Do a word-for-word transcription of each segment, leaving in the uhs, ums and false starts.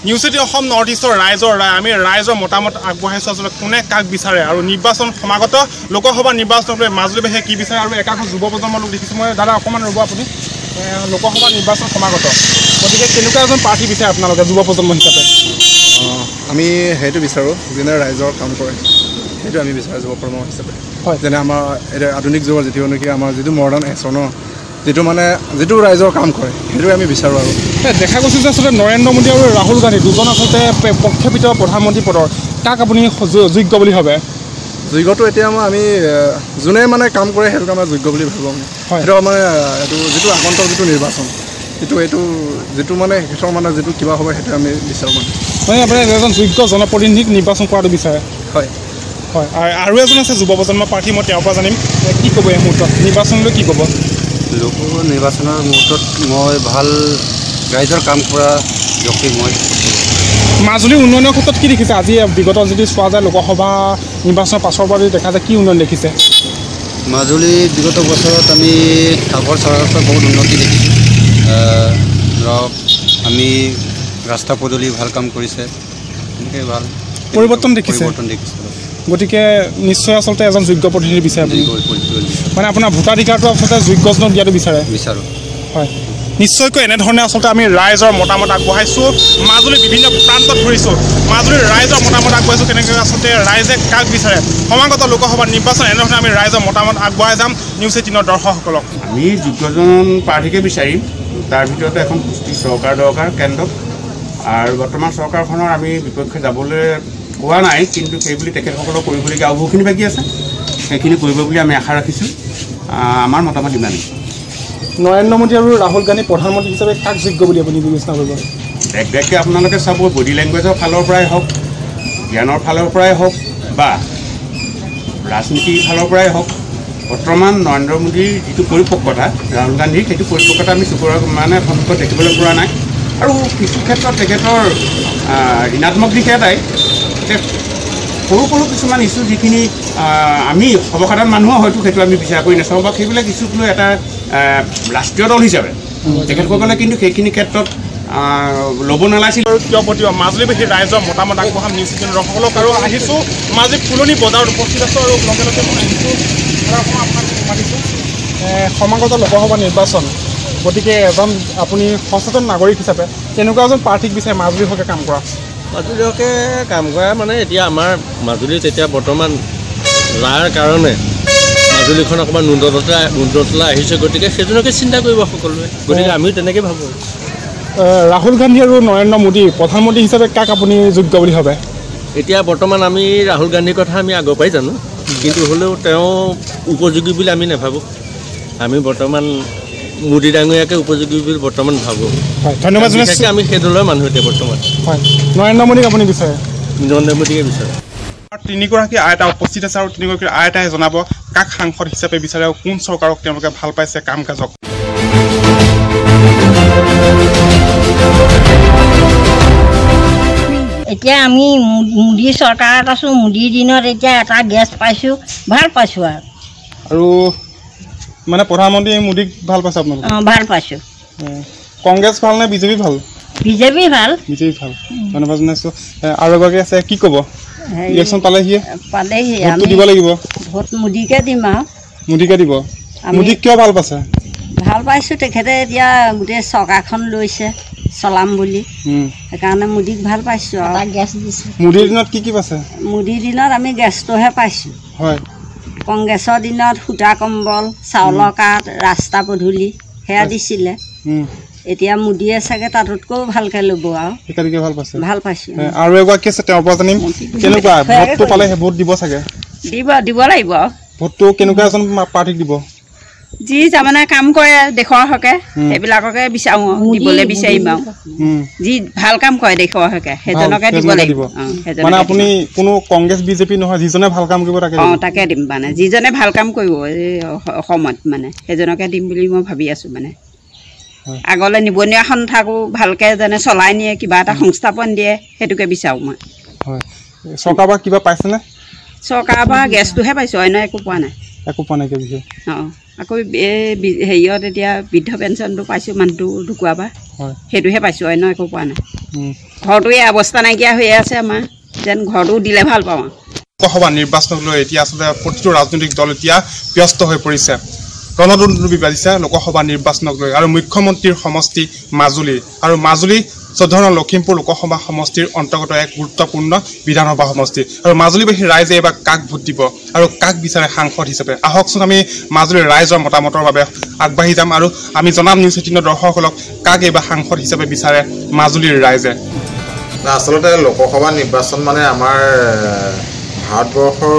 News eighteen Assam north ইষ্টৰ ৰাইজৰ ৰায় আমি ৰাইজৰ মতামত আগবঢ়াইছোঁ আচলতে কোনে কাক বিচাৰে আৰু নিৰ্বাচন সমাগত লোকসভা নিৰ্বাচনত মাজুলীবাসীয়ে কি বিচাৰে আৰু একাংশ যুৱ প্ৰজন্মৰ লোক দেখিছোঁ মই দাদা অকণমান ৰ'ব আপুনি লোকসভা নিৰ্বাচন সমাগত গতিকে কেনেকুৱা এজন প্ৰাৰ্থী বিচাৰে আপোনালোকে যুৱ প্ৰজন্ম হিচাপে আমি সেইটো বিচাৰোঁ যোনে ৰাইজৰ কাম কৰে সেইটো আমি বিচাৰোঁ যুৱ প্ৰজন্ম হিচাপে হয় যেনে আমাৰ এতিয়া আধুনিক যুগৰ যিটো নেকি আমাৰ যিটো মডাৰ্ণ এক্সন যিটো মানে যিটো ৰাইজৰ কাম কৰে সেইটো আমি বিচাৰোঁ আৰু দেখা গৈছে যে আচলতে নৰেন্দ্ৰ মোদী আৰু ৰাহুল গান্ধী দুজন আচলতে প্ৰক্ষেপিত প্ৰধানমন্ত্ৰী পদৰ কাক আপুনি যোগ্য বুলি ভাবে যোগ্যটো এতিয়া মই আমি যোনে মানে কাম কৰে সেইটো আমাৰ যোগ্য বুলি ভাবোঁ আমি সেইটো মানে এইটো যিটো আগন্তুক যিটো নিৰ্বাচন এইটো এইটো যিটো মানে সিহঁতৰ মানে যিটো কিবা হ'ব সেইটো আমি বিচাৰোঁ মানে মানে আপুনি এজন যোগ্য জনপ্ৰতিনিধিক নিৰ্বাচন কৰাটো বিচাৰে হয় হয় আৰু এজন আছে যুৱ প্ৰজন্মৰ প্ৰাৰ্থী মই তেওঁৰ পৰা জানিম কি ক'ব এই মুহূৰ্তত নিৰ্বাচনলৈ কি ক'ব লোক নিৰ্বাচনৰ মুহূৰ্তত মই ভাল ৰাইজৰ কাম কৰা ব্যক্তি মই মাজুলীৰ উন্নয়নৰ ক্ষেত্ৰত কি দেখিছে আজি বিগত যদি চোৱা যায় লোকসভা নিৰ্বাচনৰ পাছৰ পৰা যদি দেখা যায় কি উন্নয়ন দেখিছে মাজুলী বিগত বছৰত আমি আগৰ চৰকাৰৰ বহুত উন্নতি দেখিছোঁ ধৰক আমি ৰাস্তা পদূলি ভাল কাম কৰিছে এনেকৈ ভাল পৰিৱৰ্তন দেখিছে পৰিৱৰ্তন দেখিছোঁ গতিকে নিশ্চয় আচলতে এজন যোগ্য প্ৰতিনিধি বিচাৰে মানে আপোনাৰ ভোটাধিকাৰটো আচলতে যোগ্যজনক দিয়াটো বিচাৰে বিচাৰোঁ হয় নিশ্চয়কৈ এনেধৰণে আচলতে আমি ৰাইজৰ মতামত আগবঢ়াইছোঁ মাজুলী বিভিন্ন প্ৰান্তত ঘূৰিছোঁ মাজুলীৰ ৰাইজৰ মতামত আগবঢ়াইছোঁ কেনেকৈ আচলতে ৰাইজে কাক বিচাৰে সমাগত লোকসভা নিৰ্বাচন এনেধৰণে আমি ৰাইজৰ মতামত আগবঢ়াই যাম নিউজ এইটিনৰ দৰ্শকসকলক আমি যোগ্যজন প্ৰাৰ্থীকে বিচাৰিম তাৰ ভিতৰতে এখন সুস্থিৰ চৰকাৰ দৰকাৰ কেন্দ্ৰত আৰু বৰ্তমান চৰকাৰখনৰ আমি বিপক্ষে যাবলৈ কোৱা নাই কিন্তু সেইবুলি তেখেতসকলক কৰিবলগীয়া আৰু বহুখিনি বাকী আছে সেইখিনি কৰিব বুলি আমি আশা ৰাখিছোঁ আমাৰ মতামত ইমানেই নৰেন্দ্ৰ মোদী আৰু ৰাহুল গান্ধী প্ৰধানমন্ত্ৰী হিচাপে কাক যোগ্য বুলি আপুনি বিবেচনা কৰিব দেখ দেখকৈ আপোনালোকে চাব বডি লেংগুৱেজৰ ফালৰ পৰাই হওক জ্ঞানৰ ফালৰ পৰাই হওক বা ৰাজনীতিৰ ফালৰ পৰাই হওক বৰ্তমান নৰেন্দ্ৰ মোদীৰ যিটো পৰিপক্কতা ৰাহুল গান্ধীৰ সেইটো পৰিপক্কতা আমি চকুৰ মানে সন্মুখত দেখিবলৈ পৰা নাই আৰু কিছু ক্ষেত্ৰত তেখেতৰ ঋণাত্মক দিশ এটাই সৰু সৰু কিছুমান ইছ্যু যিখিনি আমি সৰ্বসাধাৰণ মানুহৰ হয়তো সেইটো আমি বিচাৰ কৰি নাচাওঁ বা সেইবিলাক ইছ্যুক লৈ এটা ৰাষ্ট্ৰীয় দল হিচাপে তেখেতসকলে কিন্তু সেইখিনি ক্ষেত্ৰত ল'ব নালাগিছিল আৰু কিয় প্ৰতিও মাজুলীবাসী ৰাইজৰ মতামত আগবঢ়াম নিউজ এইটিনৰ দৰ্শকসকলক আৰু আহিছোঁ মাজুলী ফুলনি বজাৰত উপস্থিত আছোঁ আৰু লগে লগে মই আহিছোঁ আপোনাক মাতিছোঁ সমাগত লোকসভা নিৰ্বাচন গতিকে এজন আপুনি সচেতন নাগৰিক হিচাপে কেনেকুৱা এজন প্ৰাৰ্থীক বিচাৰে মাজুলীৰ হকে কাম কৰা মাজুলীৰ হকে কাম কৰা মানে এতিয়া আমাৰ মাজুলীত এতিয়া বৰ্তমান ৰাৰ কাৰণে মাজুলীখন অকণমান উন্নততা উন্নতলৈ আহিছে গতিকে সেইজনকে চিন্তা কৰিব সকলোৱে গতিকে আমিও তেনেকৈ ভাবোঁ ৰাহুল গান্ধী আৰু নৰেন্দ্ৰ মোদী প্ৰধানমন্ত্ৰী হিচাপে কাক আপুনি যোগ্য বুলি ভাবে এতিয়া বৰ্তমান আমি ৰাহুল গান্ধীৰ কথা আমি আগৰ পৰাই জানো কিন্তু হ'লেও তেওঁ উপযোগী বুলি আমি নাভাবোঁ আমি বৰ্তমান মোদী ডাঙৰীয়াকে উপযোগী বুলি বৰ্তমান ভাবোঁ হয় ধন্যবাদ জনাইছোঁ আমি সেই দলৰ মানুহ এতিয়া বৰ্তমান হয় নৰেন্দ্ৰ মোদীক আপুনি বিচাৰে নৰেন্দ্ৰ মোদীকে বিচাৰে তিনিগৰাকী আইতা উপস্থিত আছে আৰু তিনিগৰাকী আইতাই জনাব কাক সাংসদ হিচাপে বিচাৰে আৰু কোন চৰকাৰক তেওঁলোকে ভাল পাইছে কাম কাজক এতিয়া আমি মোদী চৰকাৰত আছোঁ মোদীৰ দিনত এতিয়া এটা গেছ পাইছোঁ ভাল পাইছোঁ আৰু আৰু মানে প্ৰধানমন্ত্ৰী মোদীক ভাল পাইছে আপোনালোকে অঁ ভাল পাইছোঁ কংগ্ৰেছ ভাল নে বিজেপি ভাল বিজেপি ভাল বিজেপি ভাল ধন্যবাদ জনাইছোঁ আৰু এগৰাকী আছে কি ক'ব ইলেকশ্যন পালেহি পালেহি ভোটটো দিব লাগিব ভোট মোদীকে দিম আৰু মোদীকে দিব মোদীক কিয় ভাল পাইছে ভাল পাইছোঁ তেখেতে এতিয়া গোটেই চৰকাৰখন লৈছে চলাম বুলি সেইকাৰণে মোদীক ভাল পাইছোঁ আৰু গেছ দিছোঁ মোদীৰ দিনত কি কি পাইছে মোদীৰ দিনত আমি গেছটোহে পাইছোঁ হয় কংগ্ৰেছৰ দিনত সূতা কম্বল চাউলৰ কাৰ্ড ৰাস্তা পদূলি সেয়া দিছিলে এতিয়া মোদীয়ে চাগে তাতোতকৈও ভালকৈ ল'ব আৰু সেইকাৰণে ভাল পাইছে ভাল পাইছোঁ আৰু এগৰাকী আছে তেওঁৰ পৰা জানিম কেনেকুৱা ভোটটো পালে ভোট দিব চাগে দিব দিব লাগিব আৰু ভোটটো কেনেকুৱা এজন প্ৰাৰ্থীক দিব যি তাৰমানে কাম কৰে দেশৰ হকে সেইবিলাককে বিচাৰোঁ দিবলৈ বিচাৰিম আৰু যি ভাল কাম কৰে দেশৰ হকে সেইজনকে দিব লাগিব মানে আপুনি কোনো কংগ্ৰেছ বিজেপি নহয় যিজনে ভাল কাম কৰিব তাকে অঁ তাকে দিম মানে যিজনে ভাল কাম কৰিব এই অসমত মানে সেইজনকে দিম বুলি মই ভাবি আছোঁ মানে আগলৈ নিবনুৱা সন্থাকো ভালকৈ যেনে চলাই নিয়ে কিবা এটা সংস্থাপন দিয়ে সেইটোকে বিচাৰোঁ মই হয় চৰকাৰৰ পৰা কিবা পাইছেনে চৰকাৰৰ পৰা গেছটোহে পাইছোঁ অন্য একো পোৱা নাই একো পোৱা নাই বিশেষ অঁ আকৌ এই হেৰিয়ত এতিয়া বৃদ্ধ পেঞ্চনটো পাইছোঁ মানুহটো ঢুকুৱাৰ পৰা সেইটোহে পাইছোঁ অন্য একো পোৱা নাই ঘৰটো এই অৱস্থা নাইকিয়া হৈ আছে আমাৰ যেন ঘৰটো দিলে ভাল পাওঁ লোকসভা নিৰ্বাচনক লৈ এতিয়া আচলতে প্ৰতিটো ৰাজনৈতিক দল এতিয়া ব্যস্ত হৈ পৰিছে ৰণদণ্ডি বাজিছে লোকসভা নিৰ্বাচনক লৈ আৰু মুখ্যমন্ত্ৰীৰ সমষ্টি মাজুলী আৰু মাজুলী চৌধুৰী লখিমপুৰ লোকসভা সমষ্টিৰ অন্তৰ্গত এক গুৰুত্বপূৰ্ণ বিধানসভা সমষ্টি আৰু মাজুলীবাসী ৰাইজে এবাৰ কাক ভোট দিব আৰু কাক বিচাৰে সাংসদ হিচাপে আহকচোন আমি মাজুলীৰ ৰাইজৰ মতামতৰ বাবে আগবাঢ়ি যাম আৰু আমি জনাম নিউজ এইটিনৰ দৰ্শকসকলক কাক এইবাৰ সাংসদ হিচাপে বিচাৰে মাজুলীৰ ৰাইজে আচলতে লোকসভা নিৰ্বাচন মানে আমাৰ ভাৰতবৰ্ষৰ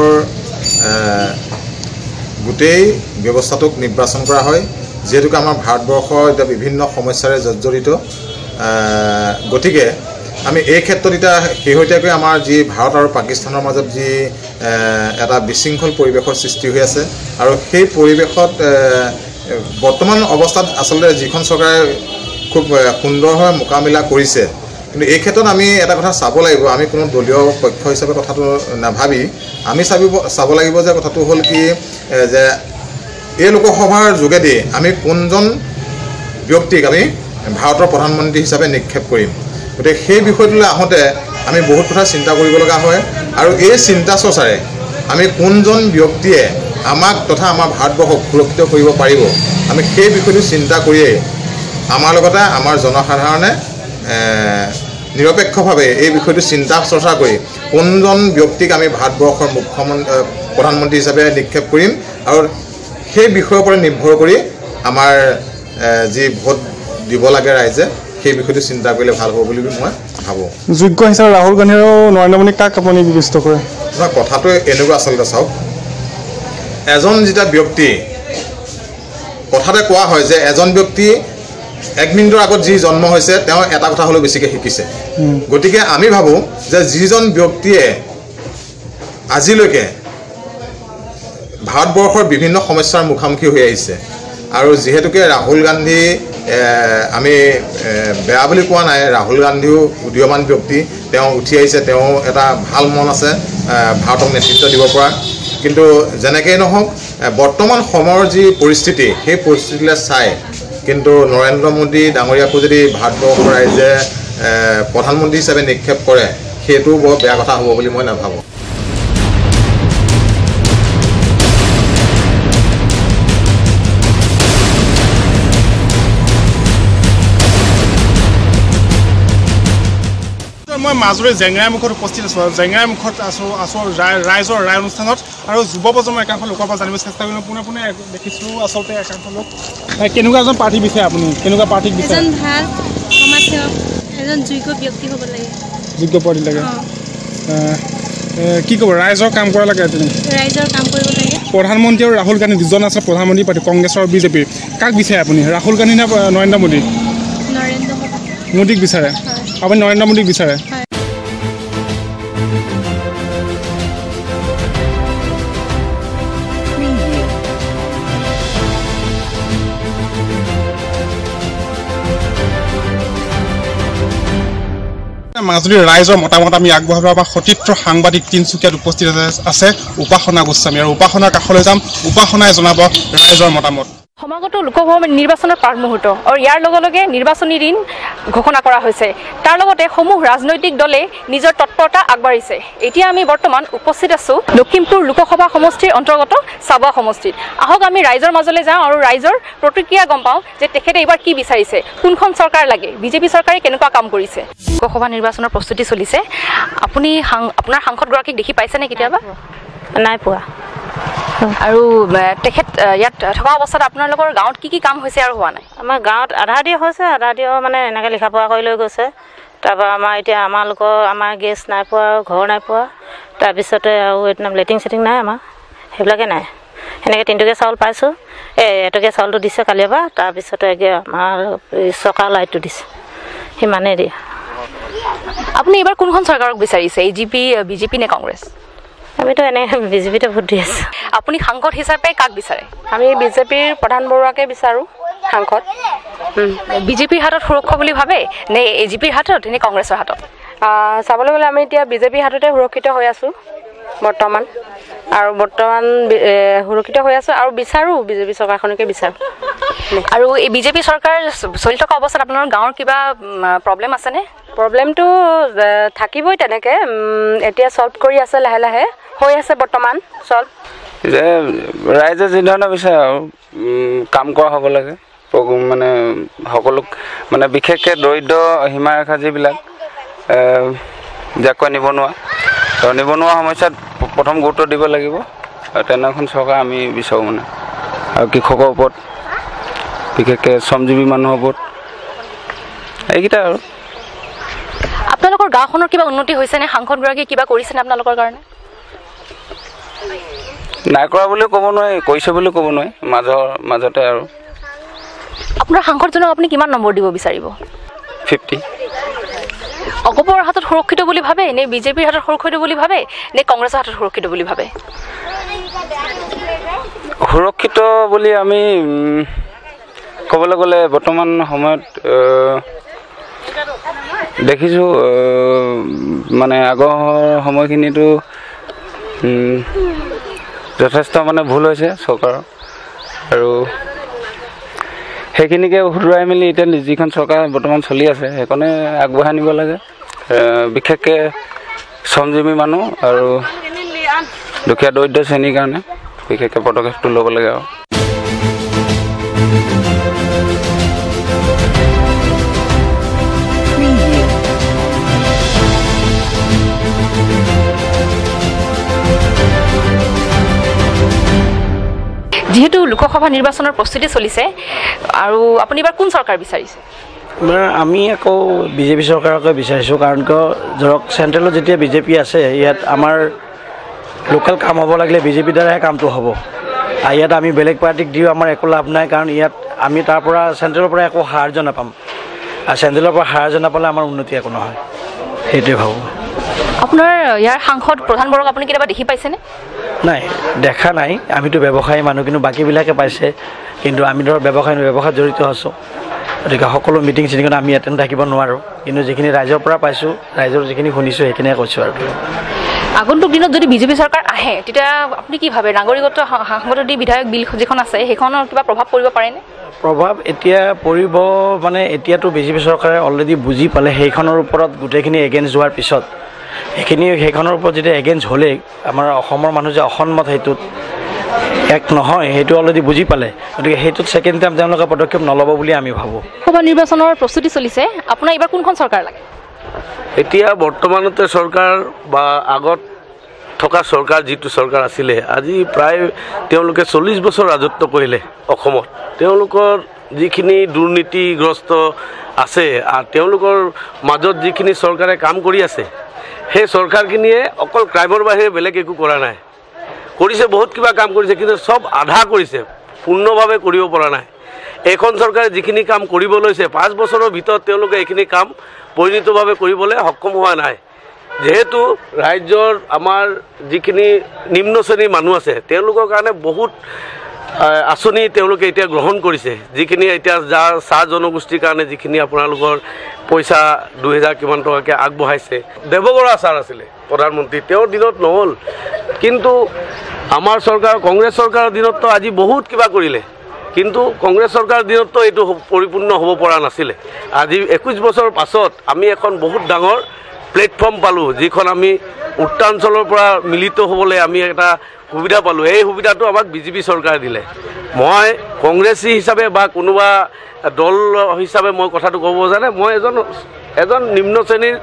গোটেই ব্যৱস্থাটোক নিৰ্বাচন কৰা হয় যিহেতুকে আমাৰ ভাৰতবৰ্ষ এতিয়া বিভিন্ন সমস্যাৰে জৰ্জৰিত গতিকে আমি এই ক্ষেত্ৰত এতিয়া শেহতীয়াকৈ আমাৰ যি ভাৰত আৰু পাকিস্তানৰ মাজত যি এটা বিশৃংখল পৰিৱেশৰ সৃষ্টি হৈ আছে আৰু সেই পৰিৱেশত বৰ্তমান অৱস্থাত আচলতে যিখন চৰকাৰে খুব সুন্দৰভাৱে মোকাবিলা কৰিছে কিন্তু এই ক্ষেত্ৰত আমি এটা কথা চাব লাগিব আমি কোনো দলীয় পক্ষ হিচাপে কথাটো নাভাবি আমি চাবিব চাব লাগিব যে কথাটো হ'ল কি যে এই লোকসভাৰ যোগেদি আমি কোনজন ব্যক্তিক আমি ভাৰতৰ প্ৰধানমন্ত্ৰী হিচাপে নিক্ষেপ কৰিম গতিকে সেই বিষয়টোলৈ আহোঁতে আমি বহুত কথা চিন্তা কৰিব লগা হয় আৰু এই চিন্তা চৰ্চাৰে আমি কোনজন ব্যক্তিয়ে আমাক তথা আমাৰ ভাৰতবৰ্ষক সুৰক্ষিত কৰিব পাৰিব আমি সেই বিষয়টো চিন্তা কৰিয়ে আমাৰ লগতে আমাৰ জনসাধাৰণে নিৰপেক্ষভাৱে এই বিষয়টো চিন্তা চৰ্চা কৰি কোনজন ব্যক্তিক আমি ভাৰতবৰ্ষৰ মুখ্যমন্ত্ৰী প্ৰধানমন্ত্ৰী হিচাপে নিক্ষেপ কৰিম আৰু সেই বিষয়ৰ ওপৰত নিৰ্ভৰ কৰি আমাৰ যি ভোট দিব লাগে ৰাইজে সেই বিষয়টো চিন্তা কৰিলে ভাল হ'ব বুলি মই ভাবোঁ যোগ্য হিচাপে ৰাহুল গান্ধী আৰু নৰেন্দ্ৰ মোদীক কাক আপুনি বিবেচিত কৰে নহয় কথাটো এনেকুৱা আচলতে চাওক এজন যেতিয়া ব্যক্তি কথাতে কোৱা হয় যে এজন ব্যক্তি এক মিনিটৰ আগত যি জন্ম হৈছে তেওঁ এটা কথা হ'লেও বেছিকৈ শিকিছে গতিকে আমি ভাবোঁ যে যিজন ব্যক্তিয়ে আজিলৈকে ভাৰতবৰ্ষৰ বিভিন্ন সমস্যাৰ মুখামুখি হৈ আহিছে আৰু যিহেতুকে ৰাহুল গান্ধী আমি বেয়া বুলি কোৱা নাই ৰাহুল গান্ধীও উদীয়মান ব্যক্তি তেওঁ উঠি আহিছে তেওঁ এটা ভাল মন আছে ভাৰতক নেতৃত্ব দিব পৰা কিন্তু যেনেকৈ নহওক বৰ্তমান সময়ৰ যি পৰিস্থিতি সেই পৰিস্থিতিলৈ চাই কিন্তু নৰেন্দ্ৰ মোদী ডাঙৰীয়াকো যদি ভাৰতবৰ্ষৰ ৰাইজে প্ৰধানমন্ত্ৰী হিচাপে নিক্ষেপ কৰে সেইটো বৰ বেয়া কথা হ'ব বুলি মই নাভাবোঁ মই মাজুলীৰ জেংৰাইমুখত উপস্থিত আছোঁ আৰু জেংৰাইমুখত আছোঁ আছোঁ ৰাইজৰ ৰায় অনুষ্ঠানত আৰু যুৱ প্ৰজন্মৰ একাংশ লোকৰ পৰা জানিব চেষ্টা কৰিলোঁ পোনে পোনে দেখিছোঁ আচলতে একাংশ লোক কেনেকুৱা এজন প্ৰাৰ্থী বিচাৰে আপুনি কেনেকুৱা প্ৰাৰ্থীক বিচাৰে এজন ভাল সমাজসেৱক এজন যোগ্য ব্যক্তি হ'ব লাগে যোগ্য প্ৰাৰ্থী লাগে কি ক'ব ৰাইজৰ কাম কৰা লাগে তেনে ৰাইজৰ কাম কৰিব লাগে প্ৰধানমন্ত্ৰী আৰু ৰাহুল গান্ধী দুজন আছে প্ৰধানমন্ত্ৰী পাৰ্টি কংগ্ৰেছৰ বিজেপিৰ কাক বিচাৰে আপুনি ৰাহুল গান্ধী নে নৰেন্দ্ৰ মোদী নৰেন্দ্ৰ মোদী মোদীক বিচাৰে আপুনি নৰেন্দ্ৰ মোদীক বিচাৰে মাজুলীৰ ৰাইজৰ মতামত আমি আগবঢ়াব আমাৰ সতীৰ্থ সাংবাদিক তিনিচুকীয়াত উপস্থিত আছে উপাসনা গোস্বামী আৰু উপাসনাৰ কাষলৈ যাম উপাসনাই জনাব ৰাইজৰ মতামত সমাগত লোকসভা নিৰ্বাচনৰ প্ৰাক মুহূৰ্ত আৰু ইয়াৰ লগে লগে নিৰ্বাচনী দিন ঘোষণা কৰা হৈছে তাৰ লগতে সমূহ ৰাজনৈতিক দলে নিজৰ তৎপৰতা আগবাঢ়িছে এতিয়া আমি বৰ্তমান উপস্থিত আছোঁ লখিমপুৰ লোকসভা সমষ্টিৰ অন্তৰ্গত চাবুৱা সমষ্টিত আহক আমি ৰাইজৰ মাজলৈ যাওঁ আৰু ৰাইজৰ প্ৰতিক্ৰিয়া গম পাওঁ যে তেখেতে এইবাৰ কি বিচাৰিছে কোনখন চৰকাৰ লাগে বিজেপি চৰকাৰে কেনেকুৱা কাম কৰিছে লোকসভা নিৰ্বাচনৰ প্ৰস্তুতি চলিছে আপুনি আপোনাৰ সাংসদগৰাকীক দেখি পাইছেনে কেতিয়াবা নাই পোৱা আৰু তেখেত ইয়াত থকা অৱস্থাত আপোনালোকৰ গাঁৱত কি কি কাম হৈছে আৰু হোৱা নাই আমাৰ গাঁৱত আধা দিয়া হৈছে আধা দিয়া মানে এনেকৈ লিখা পঢ়া কৰি লৈ গৈছে তাৰপৰা আমাৰ এতিয়া আমালোকৰ আমাৰ গেছ নাই পোৱা ঘৰ নাই পোৱা তাৰপিছতে আৰু এতিয়া লেট্ৰিন চেটিং নাই আমাৰ সেইবিলাকে নাই সেনেকৈ তিনিটকীয়া চাউল পাইছোঁ এই এটকীয়া চাউলটো দিছে কালিৰ পৰা তাৰপিছতে আমাৰ চৰকাৰ লাইটটো দিছে সিমানেই দিয়ে আপুনি এইবাৰ কোনখন চৰকাৰক বিচাৰিছে এ জি পি বিজেপি নে কংগ্ৰেছ আমিতো এনে বিজেপিতে ভোট দি আছোঁ আপুনি সাংসদ হিচাপে কাক বিচাৰে আমি বিজেপিৰ প্ৰধান বৰুৱাকে বিচাৰোঁ সাংসদ বিজেপিৰ হাতত সুৰক্ষা বুলি ভাবে নে এ জি পিৰ হাতত নে কংগ্ৰেছৰ হাতত চাবলৈ গ'লে আমি এতিয়া বিজেপিৰ হাততে সুৰক্ষিত হৈ আছোঁ বৰ্তমান আৰু বৰ্তমান সুৰক্ষিত হৈ আছোঁ আৰু বিচাৰোঁ বিজেপি চৰকাৰখনকে বিচাৰোঁ। আৰু এই বিজেপি চৰকাৰ চলি থকা অৱস্থাত আপোনালোকৰ গাঁৱৰ কিবা প্ৰব্লেম আছেনে? প্ৰব্লেমটো থাকিবই তেনেকৈ, এতিয়া ছল্ভ কৰি আছে, লাহে লাহে হৈ আছে বৰ্তমান ছল্ভ। যে ৰাইজে যি ধৰণে বিচাৰে আৰু কাম কৰা হ'ব লাগে, মানে সকলো মানে বিশেষকৈ দৰিদ্ৰ সীমাৰেখা যিবিলাক যাকৈ নিবনুৱা তো নিবনুৱা সমস্যাত প্ৰথম গুৰুত্ব দিব লাগিব আৰু তেনে এখন চৰকাৰ আমি বিচাৰোঁ মানে। আৰু কৃষকৰ ওপৰত বিশেষকৈ শ্ৰমজীৱী মানুহৰ ওপৰত এইকেইটা আৰু। আপোনালোকৰ গাঁওখনৰ কিবা উন্নতি হৈছেনে? সাংসদগৰাকীয়ে কিবা কৰিছেনে আপোনালোকৰ কাৰণে? নাই কৰা বুলিও ক'ব নোৱাৰি, কৰিছে বুলিও ক'ব নোৱাৰি, মাজৰ মাজতে আৰু। আপোনাৰ সাংসদজনক আপুনি কিমান নম্বৰ দিব বিচাৰিব? ফিফটি। অগপৰ হাতত সুৰক্ষিত বুলি ভাবে নে বিজেপিৰ হাতত সুৰক্ষিত বুলি ভাবে নে কংগ্ৰেছৰ হাতত সুৰক্ষিত বুলি ভাবে? সুৰক্ষিত বুলি আমি ক'বলৈ গ'লে বৰ্তমান সময়ত দেখিছোঁ, মানে আগৰ সময়খিনিতো যথেষ্ট মানে ভুল হৈছে চৰকাৰৰ, আৰু সেইখিনিকে শুধৰাই মেলি এতিয়া যিখন চৰকাৰ বৰ্তমান চলি আছে সেইখনে আগবঢ়াই নিব লাগে, বিশেষকৈ শ্ৰমজীৱী মানুহ আৰু দুখীয়া দৰিদ্ৰ শ্ৰেণীৰ কাৰণে বিশেষকৈ পদক্ষেপটো ল'ব লাগে আৰু। যিহেতু লোকসভা নিৰ্বাচনৰ প্ৰস্তুতি চলিছে আৰু আপুনি এবাৰ কোন চৰকাৰ বিচাৰিছে? আমি আকৌ বিজেপি চৰকাৰকে বিচাৰিছোঁ, কাৰণ কিয় ধৰক চেণ্ট্ৰেলত যেতিয়া বিজেপি আছে ইয়াত আমাৰ লোকেল কাম হ'ব লাগিলে বিজেপিৰ দ্বাৰাহে কামটো হ'ব। আৰু ইয়াত আমি বেলেগ পাৰ্টিক দিও আমাৰ একো লাভ নাই, কাৰণ ইয়াত আমি তাৰ পৰা চেণ্ট্ৰেলৰ পৰা একো সাহাৰ্য নাপাম, আৰু চেণ্ট্ৰেলৰ পৰা সাহাৰ্য নাপালে আমাৰ উন্নতি একো নহয়, সেইটোৱে ভাবোঁ। আপোনাৰ ইয়াৰ সাংসদ প্ৰধান বড়োক আপুনি কেতিয়াবা দেখি পাইছেনে? নাই, দেখা নাই। আমিতো ব্যৱসায়ী মানুহ, কিন্তু বাকীবিলাকে পাইছে, কিন্তু আমি ধৰক ব্যৱসায় ব্যৱসায়ত জড়িত আছোঁ, গতিকে সকলো মিটিং চিটিঙত আমি এটেণ্ড থাকিব নোৱাৰোঁ, কিন্তু যিখিনি ৰাইজৰ পৰা পাইছোঁ, ৰাইজৰ যিখিনি শুনিছোঁ সেইখিনিয়ে কৈছোঁ। আৰু আগন্তুক দিনত যদি বিজেপি চৰকাৰ আহে তেতিয়া আপুনি কি ভাবে নাগৰিকত্ব সংশোধনী বিধায়ক বিল যিখন আছে সেইখনৰ কিবা প্ৰভাৱ পৰিব পাৰেনে? প্ৰভাৱ এতিয়া পৰিব মানে, এতিয়াতো বিজেপি চৰকাৰে অলৰেডি বুজি পালে সেইখনৰ ওপৰত গোটেইখিনি এগেইনষ্ট হোৱাৰ পিছত সেইখিনি সেইখনৰ ওপৰত যেতিয়া এগেইনষ্ট হ'লেই আমাৰ অসমৰ মানুহ যে অসন্মত সেইটোত এক নহয়, সেইটো অলৰেডি বুজি পালে, গতিকে সেইটোত ছেকেণ্ড টাইম তেওঁলোকে পদক্ষেপ নল'ব বুলি আমি ভাবোঁ। লোকসভা নিৰ্বাচনৰ প্ৰস্তুতি চলিছে, আপোনাৰ এইবাৰ কোনখন চৰকাৰ লাগে? এতিয়া বৰ্তমানতে চৰকাৰ বা আগত থকা চৰকাৰ যিটো চৰকাৰ আছিলে, আজি প্ৰায় তেওঁলোকে চল্লিছ বছৰ ৰাজত্ব কৰিলে অসমত। তেওঁলোকৰ যিখিনি দুৰ্নীতিগ্ৰস্ত আছে আৰু তেওঁলোকৰ মাজত যিখিনি চৰকাৰে কাম কৰি আছে, সেই চৰকাৰখিনিয়ে অকল ক্ৰাইমৰ বাহিৰে বেলেগ একো কৰা নাই। কৰিছে বহুত কিবা কাম কৰিছে, কিন্তু চব আধা কৰিছে, পূৰ্ণভাৱে কৰিব পৰা নাই। এইখন চৰকাৰে যিখিনি কাম কৰিব লৈছে পাঁচ বছৰৰ ভিতৰত তেওঁলোকে এইখিনি কাম পৰিণিতভাৱে কৰিবলৈ সক্ষম হোৱা নাই। যিহেতু ৰাজ্যৰ আমাৰ যিখিনি নিম্ন শ্ৰেণীৰ মানুহ আছে তেওঁলোকৰ কাৰণে বহুত আঁচনি তেওঁলোকে এতিয়া গ্ৰহণ কৰিছে, যিখিনি এতিয়া যাৰ চাহ জনগোষ্ঠীৰ কাৰণে যিখিনি আপোনালোকৰ পইচা দুহেজাৰ কিমান টকাকৈ আগবঢ়াইছে। দেৱগৌড়া ছাৰ আছিলে প্ৰধানমন্ত্ৰী, তেওঁৰ দিনত নহ'ল, কিন্তু আমাৰ চৰকাৰ কংগ্ৰেছ চৰকাৰৰ দিনততো আজি বহুত কিবা কৰিলে, কিন্তু কংগ্ৰেছ চৰকাৰৰ দিনততো এইটো পৰিপূৰ্ণ হ'ব পৰা নাছিলে। আজি একৈছ বছৰ পাছত আমি এখন বহুত ডাঙৰ প্লেটফৰ্ম পালোঁ, যিখন আমি উত্তৰাঞ্চলৰ পৰা মিলিত হ'বলৈ আমি এটা সুবিধা পালোঁ। এই সুবিধাটো আমাক বিজেপি চৰকাৰে দিলে। মই কংগ্ৰেছী হিচাপে বা কোনোবা দল হিচাপে মই কথাটো ক'ব জানে, মই এজন এজন নিম্ন শ্ৰেণীৰ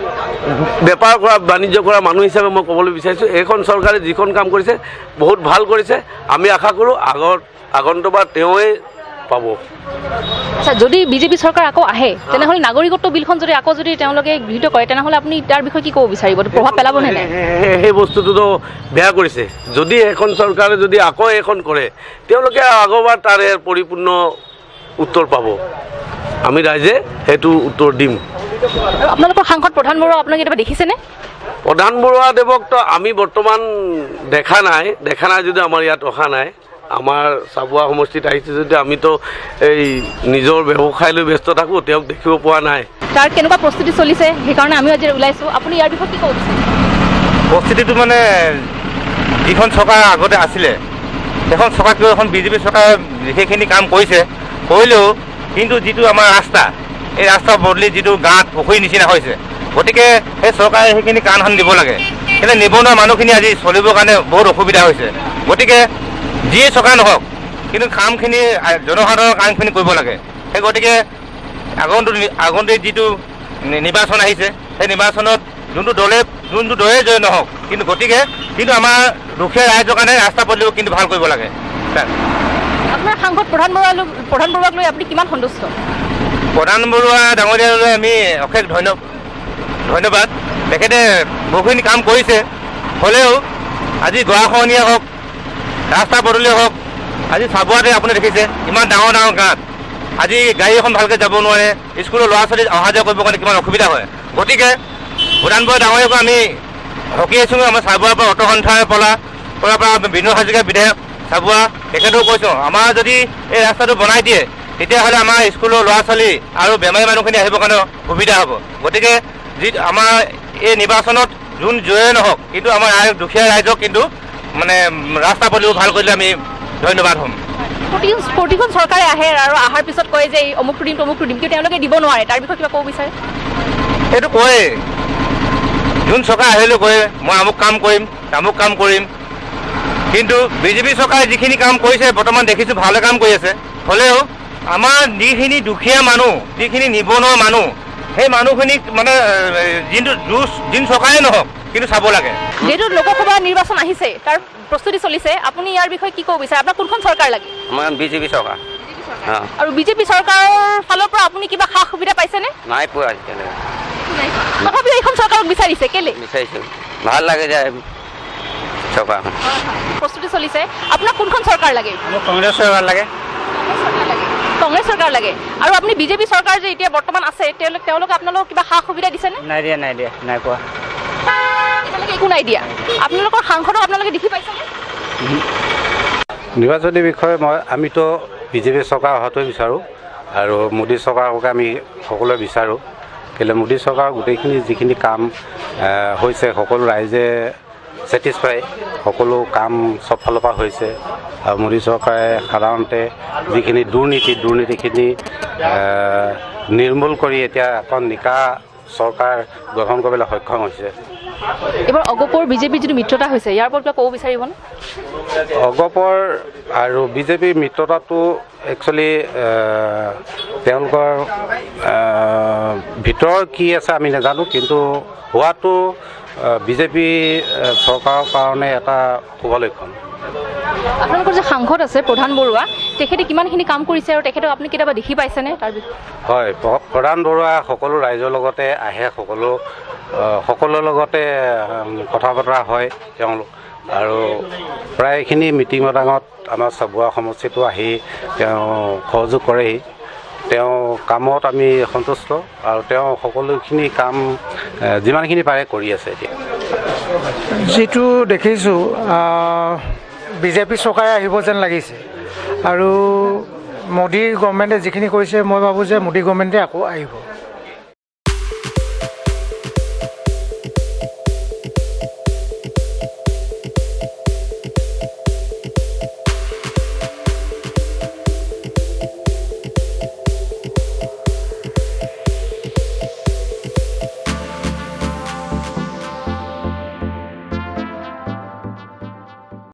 বেপাৰ কৰা বাণিজ্য কৰা মানুহ হিচাপে মই ক'বলৈ বিচাৰিছোঁ, এইখন চৰকাৰে যিখন কাম কৰিছে বহুত ভাল কৰিছে। আমি আশা কৰোঁ আগত আগন্তুবাৰ তেওঁৱে পাব। আচ্ছা, যদি বিজেপি চৰকাৰ আকৌ আহে তেনেহ'লে নাগৰিকত্ব বিলখন যদি আকৌ যদি তেওঁলোকে গৃহীত কৰে তেনেহ'লে আপুনি তাৰ বিষয়ে কি ক'ব বিচাৰিব? প্ৰভাৱ পেলাবনে নাই? সেই বস্তুটোতো বেয়া কৰিছে। যদি এখন চৰকাৰে যদি আকৌ এখন কৰে তেওঁলোকে আগৰবাৰ তাৰে পৰিপূৰ্ণ উত্তৰ পাব। আমি ৰাইজে সেইটো উত্তৰ দিম। আপোনালোকৰ সাংসদ প্ৰধান বড়ো আপোনাক কেতিয়াবা দেখিছেনে? প্ৰধান বৰুৱাদেৱকতো আমি বৰ্তমান দেখা নাই, দেখা নাই যদি আমাৰ ইয়াত অহা নাই। আমাৰ চাবুৱা সমষ্টিত আহিছে যদি আমিতো এই নিজৰ ব্যৱসায় লৈ ব্যস্ত থাকোঁ, তেওঁক দেখিব পোৱা নাই। তাৰ কেনেকুৱা প্ৰস্তুতি চলিছে সেইকাৰণে আমিও আজি ওলাইছোঁ, আপুনি ইয়াৰ বিষয়ে কি ক'ব বিচাৰিছে? প্ৰস্তুতিটো মানে যিখন চৰকাৰ আগতে আছিলে সেইখন চৰকাৰতকৈ এখন বিজেপি চৰকাৰে সেইখিনি কাম কৰিছে কৰিলেও কিন্তু যিটো আমাৰ ৰাস্তা এই ৰাস্তা বদলি যিটো গাঁত পুখুৰী নিচিনা হৈছে গতিকে সেই চৰকাৰে সেইখিনি কাণখন দিব লাগে কিন্তু নিবনুৱা মানুহখিনি আজি চলিবৰ কাৰণে বহুত অসুবিধা হৈছে গতিকে যিয়ে চৰকাৰ নহওক কিন্তু কামখিনি জনসাধাৰণৰ কামখিনি কৰিব লাগে সেই গতিকে আগন্তুক আগন্তুক যিটো নিৰ্বাচন আহিছে সেই নিৰ্বাচনত যোনটো দলে যোনটো দলে জয় নহওক কিন্তু গতিকে কিন্তু আমাৰ দুখীয়া ৰাইজৰ কাৰণে ৰাস্তা পদূলিও কিন্তু ভাল কৰিব লাগে আপোনাৰ সাংসদ প্ৰধান বৰুৱা প্ৰধান বৰুৱাক লৈ আপুনি কিমান সন্তুষ্ট প্ৰধান বৰুৱা ডাঙৰীয়ালৈ আমি অশেষ ধন্য ধন্যবাদ তেখেতে বহুখিনি কাম কৰিছে হ'লেও আজি গৰাখহনীয়া হওক ৰাস্তা পদূলিয়ে হওক আজি চাবুৱাতে আপুনি দেখিছে ইমান ডাঙৰ ডাঙৰ গাঁত আজি গাড়ী এখন ভালকৈ যাব নোৱাৰে স্কুলৰ ল'ৰা ছোৱালী অহা যোৱা কৰিবৰ কাৰণে কিমান অসুবিধা হয় গতিকে প্ৰধান বৰুৱা ডাঙৰীয়াকো আমি সকীয়াইছোঁ আমাৰ চাবুৱাৰ পৰা অট সন্থাৰ পৰা পৰা পৰা বিনোদ হাজৰিকা বিধায়ক চাবুৱা তেখেতেও কৈছোঁ আমাৰ যদি এই ৰাস্তাটো বনাই দিয়ে তেতিয়াহ'লে আমাৰ স্কুলৰ ল'ৰা ছোৱালী আৰু বেমাৰী মানুহখিনি আহিবৰ কাৰণে সুবিধা হ'ব গতিকে যি আমাৰ এই নিৰ্বাচনত যোন জয়ে নহওক কিন্তু আমাৰ দুখীয়া ৰাইজক কিন্তু মানে ৰাস্তা পদূলিও ভাল কৰিলে আমি ধন্যবাদ হ'ম প্ৰতিখন চৰকাৰে আহে আৰু অহাৰ পিছত কয় যে অমুকটো দিম তমুকটো দিম কিন্তু তেওঁলোকে দিব নোৱাৰে তাৰ বিষয়ে কিবা ক'ব বিচাৰে সেইটো কয় যোন চৰকাৰ আহিলেও কয় মই আমুক কাম কৰিম তামুক কাম কৰিম কিন্তু বিজেপি চৰকাৰে যিখিনি কাম কৰিছে বৰ্তমান দেখিছোঁ ভালে কাম কৰি আছে হ'লেও আমাৰ যিখিনি দুখীয়া মানুহ যিখিনি নিবনুৱা মানুহ সেই মানুহখিনিক মানে যোনটো যোন চৰকাৰে নহওক কিন্তু চাব লাগে যিহেতু লোকসভা নিৰ্বাচন আহিছে তাৰ প্ৰস্তুতি চলিছে আপুনি ইয়াৰ বিষয়ে কি ক'ব বিচাৰে আপোনাক কোনখন চৰকাৰ লাগে আমাৰ বিজেপি চৰকাৰ আৰু বিজেপি চৰকাৰৰ ফালৰ পৰা আপুনি কিবা সা সুবিধা পাইছেনে নাই পোৱা তথাপিও এইখন চৰকাৰক বিচাৰিছে কেলে বিচাৰিছোঁ ভাল লাগে যে চৰকাৰখন প্ৰস্তুতি চলিছে আপোনাক কোনখন চৰকাৰ লাগে কংগ্ৰেছ চৰকাৰ লাগে কংগ্ৰেছ চৰকাৰ লাগে আৰু আপুনি বিজেপি চৰকাৰ যে এতিয়া বৰ্তমান আছে তেওঁলোক তেওঁলোকে আপোনালোকক কিবা সা সুবিধা দিছেনে নাই দিয়া নাই দিয়া নাই পোৱা এতিয়ালৈকে একো নাই দিয়া আপোনালোকৰ সাংসদক আপোনালোকে দেখি পাইছেনে নিৰ্বাচনী বিষয়ে মই আমিতো বিজেপি চৰকাৰ অহাটোৱে বিচাৰোঁ আৰু মোদী চৰকাৰকে আমি সকলোৱে বিচাৰোঁ কেলৈ মোদী চৰকাৰৰ গোটেইখিনি যিখিনি কাম হৈছে সকলো ৰাইজে ছেটিছফাই সকলো কাম চব ফালৰ পৰা হৈছে আৰু মোদী চৰকাৰে সাধাৰণতে যিখিনি দুৰ্নীতি দুৰ্নীতিখিনি নিৰ্মূল কৰি এতিয়া এখন নিকা চৰকাৰ গঠন কৰিবলৈ সক্ষম হৈছে এবাৰ অগপৰ বিজেপিৰ যিটো মিত্ৰতা হৈছে ইয়াৰ ওপৰত কিবা ক'ব বিচাৰিবনে অগপৰ আৰু বিজেপিৰ মিত্ৰতাটো একচুৱেলি তেওঁলোকৰ ভিতৰত কি আছে আমি নাজানো কিন্তু হোৱাটো বিজেপি চৰকাৰৰ কাৰণে এটা শুভ লক্ষণ আপোনালোকৰ যে সাংসদ আছে প্ৰধান বৰুৱা তেখেতে কিমানখিনি কাম কৰিছে আৰু তেখেতক আপুনি কেতিয়াবা দেখি পাইছেনে তাৰ বিষয়ে হয় প্ৰধান বৰুৱা সকলো ৰাইজৰ লগতে আহে সকলো সকলোৰ লগতে কথা বতৰা হয় তেওঁলোক আৰু প্ৰায়খিনি মিটিং মটাঙত আমাৰ চাবুৱা সমষ্টিটো আহি তেওঁ সহযোগ কৰেহি তেওঁ কামত আমি সন্তুষ্ট আৰু তেওঁ সকলোখিনি কাম যিমানখিনি পাৰে কৰি আছে এতিয়া যিটো দেখিছোঁ বিজেপি চৰকাৰে আহিব যেন লাগিছে আৰু মোদী গভৰ্ণমেণ্টে যিখিনি কৰিছে মই ভাবোঁ যে মোদী গভৰ্ণমেণ্টে আকৌ আহিব